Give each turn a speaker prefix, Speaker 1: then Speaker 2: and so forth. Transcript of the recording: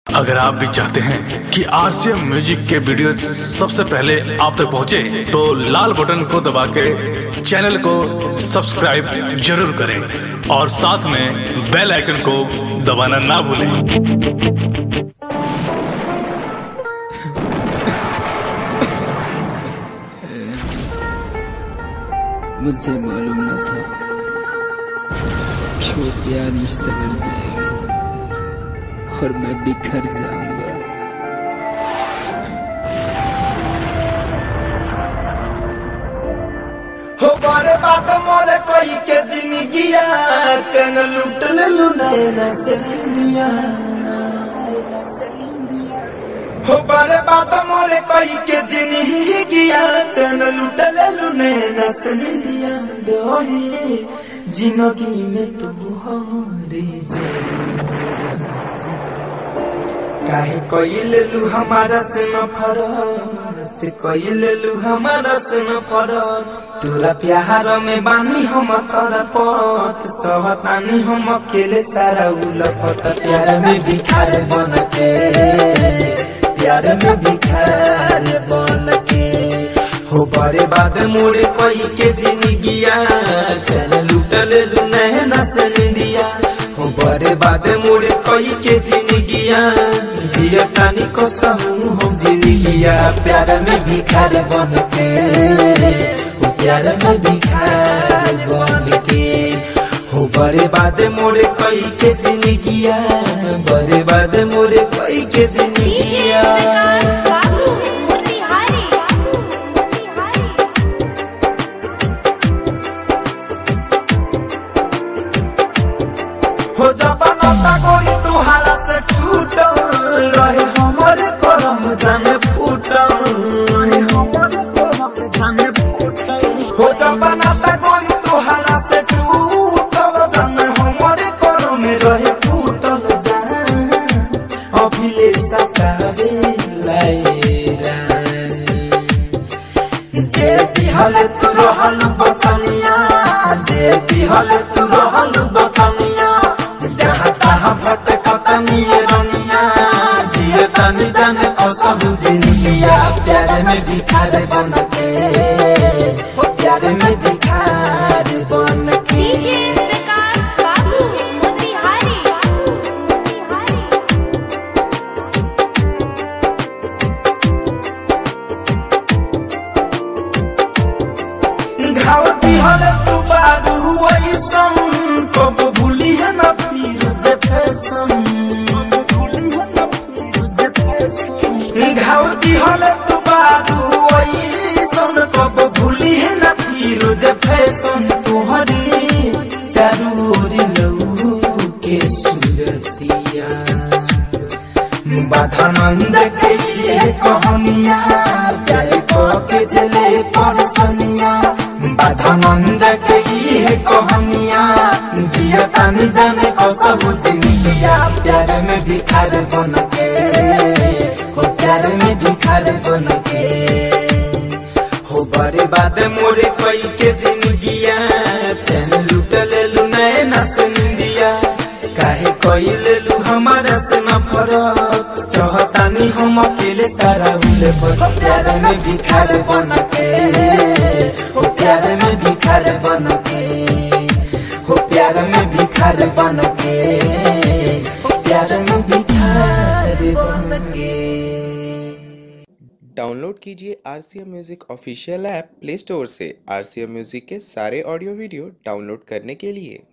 Speaker 1: अगर आप भी चाहते हैं कि आरसीएम म्यूजिक के वीडियो सबसे पहले आप तक पहुंचे, तो लाल बटन को दबा के चैनल को सब्सक्राइब जरूर करें और साथ में बेल आइकन को दबाना ना भूलें।
Speaker 2: मुझे मालूम न था कि वो प्यार मुझसे मिल जाएगा और मैं बिखर जाऊंगा।
Speaker 3: हो बड़े बात मोरे कोई के जिनिगिया चैन लूट ले लू नैना से निंदिया। हो बड़े बात मोरे कोई के जिनिगिया चैन लूट ले लू नैना से निंदिया। डोही जिंदगी में तू हो रे काहे कोई ले लू हमारा से न फरत, कोई ले लू हमारा से न फरत। तोरा प्यार में बानी हम करपत, सहतानी हम अकेले सारा उलफत। प्यार में भिखार बन के, प्यार में भिखार बन के। हो बड़े बाद मोरे कोई के जिंदगिया चल लूट ले लू नैना से निंदिया। हो बड़े बाद मोरे कोई के जिंदगिया जिया तानी को सहू हम जिंदगिया। प्यार में भिखार बन के, हो प्यार में भिखार बन के। हो बड़े बाद मोरे कोई के जिंदगिया, बड़े बाद मोरे कोई के जिंदगिया। हो जबानता गोरी तुहारा से टूटल रहे हमारे करम जाने फूटल, रहे हमारे करम जाने फूटल। हो जबानता गोरी तुहारा से टूटल जाने हमारे करम रहे फूटल। जान अभिले सतावे लाए रानी जे दिहल तू रहल बचनिया, जे दिहल तू रहल बचनिया। जहाँ तहाँ भटकता निये रनिया जिये तनी जाने कसहु जिंदगिया। प्यार में भिखार बन के, हो प्यार में भिखार बन के। घाव दिहल तू बारू वही संग कब भूली है ना फिर जे फैशन, भूली है ना फिर जे फैशन। घाव दिहल तू बारू वही संग कब भूली है ना फिर जे फैशन। तुहरी चारू ओर लहू के सूरतिया बाधा मंज के ये कहानिया। प्यार को के जले परसनिया बाधा मंज के ये कहानिया। जिया तानी जाने को सब जिंदगिया। प्यार में भिखार बन के, हो प्यार में भिखार बन के। हो बड़े बाद मोरे कोई के जिंदगिया चैन लूट ले लू नैना से निंदिया। काहे कोई ले लू हमारा से न फरक, सहतानी हम अकेले सारा उले पर। प्यार में भिखार बन के, हो प्यार में भिखार बन के। हो प्यार में भिखार बन के, हो प्यार में भिखार बन के।
Speaker 4: डाउनलोड कीजिए RCM music official app play store से। आरसीएम म्यूजिक के सारे ऑडियो वीडियो डाउनलोड करने के लिए